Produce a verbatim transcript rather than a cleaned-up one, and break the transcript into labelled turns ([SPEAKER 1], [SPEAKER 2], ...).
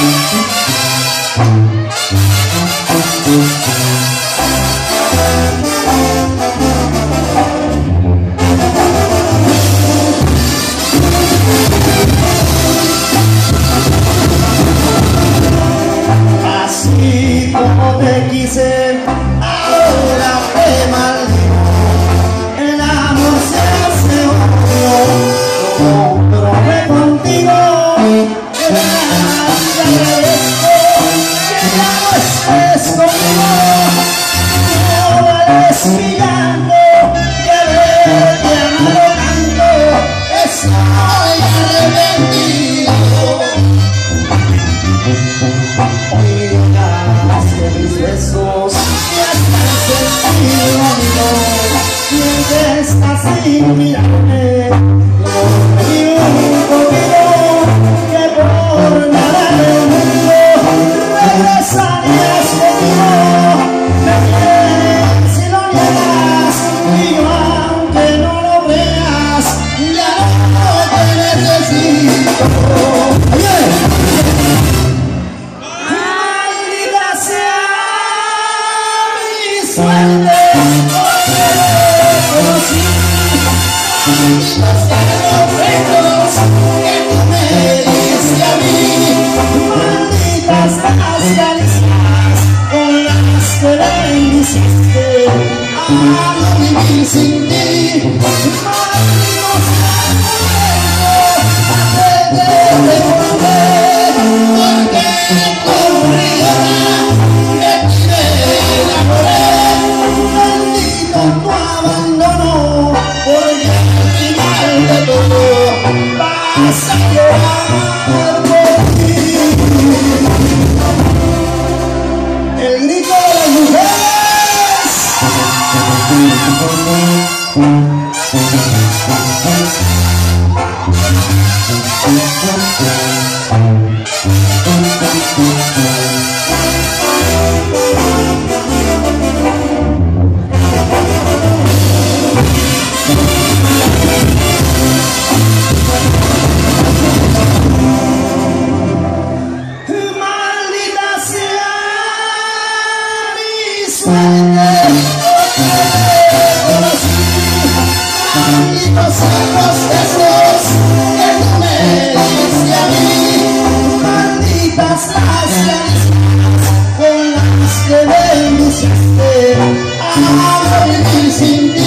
[SPEAKER 1] Así como te quise, ahora te maldigo. El amor se hace odio, lo comprobé contigo. Gracias, te agradezco que ya no estés conmigo. No vales pillando, que verte amado tanto, estoy arrepentido. Mis besos ya están sentidos, mientras estás sin mirarme, no me un poquito que por nada del mundo regresarías conmigo. Me quieres si lo niegas, y yo aunque no lo veas, ya no te necesito. Suerte, porque te conocí, malditos sean los besos que tú me diste a mí, malditas las caricias con las que me hiciste a no vivir sin ti, malditos sean los besos antes de devolver, porque conmigo de ti me enamoré. Tu abandono, porque al final de todo vas a llorar por ti. El grito de las mujeres. Maldita sea mi suerte, malditos sean los besos que tú me diste a mí, malditas las caricias con las que me hiciste a no vivir sin ti.